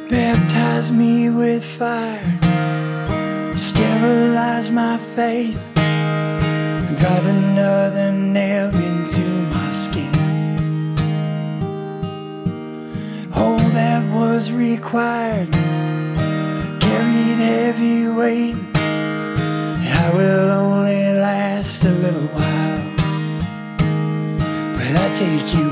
Baptize me with fire, sterilize my faith, drive another nail into my skin. All that was required carried heavy weight. I will only last a little while, but I take you